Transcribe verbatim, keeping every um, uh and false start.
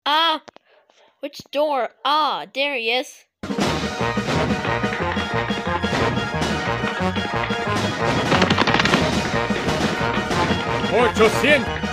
Ah! Which door? Ah, there he is. Ochocientos.